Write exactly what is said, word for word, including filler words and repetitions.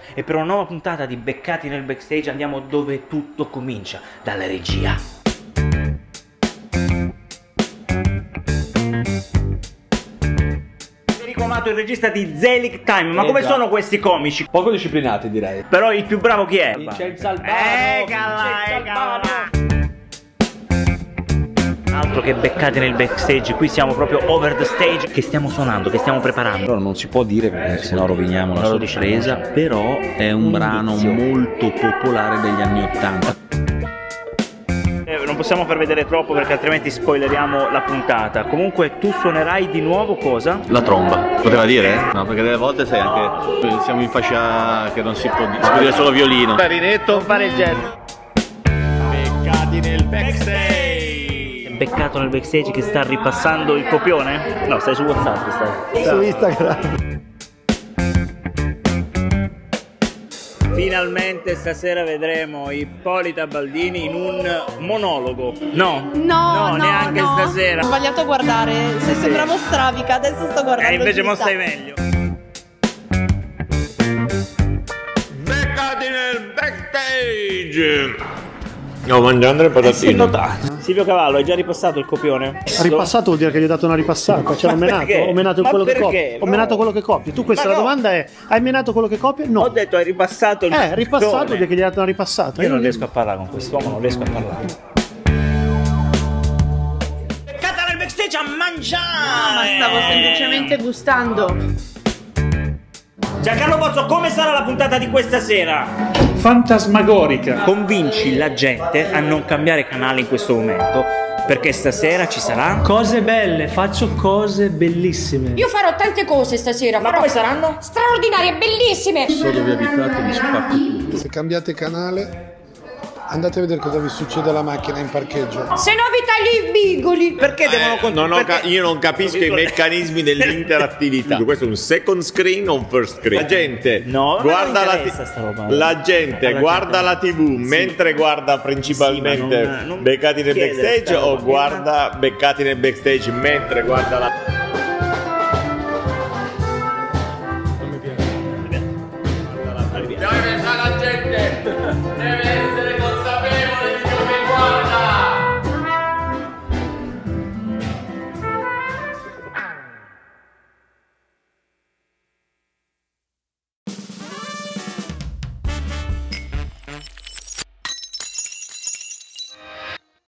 e per una nuova puntata di Beccati nel Backstage andiamo dove tutto comincia, dalla regia. Enrico Amato, il regista di Zelig Time, ma eh come già. sono questi comici? Poco disciplinati, direi. Però il più bravo chi è? Vincenzo Albano. Eccola, Vincenzo eccola. Albano. Altro che Beccati nel Backstage, qui siamo proprio over the stage. Che stiamo suonando, che stiamo preparando? Allora non si può dire perché sennò roviniamo la Non lo sorpresa, diciamo. però è un, Un brano indizio. molto popolare degli anni ottanta. Eh, non possiamo far vedere troppo perché altrimenti spoileriamo la puntata. Comunque tu suonerai di nuovo cosa? La tromba, poteva dire? No, perché delle volte sai anche, siamo in fascia che non si può dire, si può dire solo violino. Clarinetto. Non fare il jazz. Beccati nel backstage. Beccato nel backstage che sta ripassando il copione? No, stai su WhatsApp, stai. Su Instagram. Finalmente stasera vedremo Ippolita Baldini in un monologo. No, No, no, neanche no. stasera. Ho sbagliato a guardare, se Sì. sembravo strabica, adesso sto guardando. E invece il mo chissà. stai meglio. Beccati nel backstage. Stiamo mangiando le patatine. Silvio Cavallo, hai già ripassato il copione? Ripassato vuol dire che gli ho dato una ripassata, cioè ho Ma menato, perché? ho menato Ma quello che perché? copio. Ho No. menato quello che copio. Tu questa Ma la no. domanda è: hai menato quello che copio? No. Ho detto hai ripassato il Eh, ripassato vuol copione. dire che gli hai dato una ripassata. Io non riesco a parlare con quest'uomo, non riesco a parlare. Beccata nel backstage a mangiare! Ma stavo semplicemente gustando. Giancarlo Bozzo, come sarà la puntata di questa sera? Fantasmagorica. Convinci la gente a non cambiare canale in questo momento, perché stasera ci sarà... Cose belle, faccio cose bellissime. Io farò tante cose stasera. Ma farò come saranno? straordinarie, bellissime. So dove abitate, vi spacco tutto. Se cambiate canale, andate a vedere cosa vi succede alla macchina in parcheggio. Se no vi taglio i bigoli. Perché devono Eh, non ho perché- ca- io non capisco i meccanismi dell'interattività. Questo è un second screen o un first screen? La gente No, ma guarda non la, interessa sta roba. la gente Alla guarda gente. la tivù mentre guarda principalmente Sì, ma non- non Beccati nel chiedere backstage sta o roba. guarda Beccati nel backstage mentre guarda la Deve essere la gente, deve essere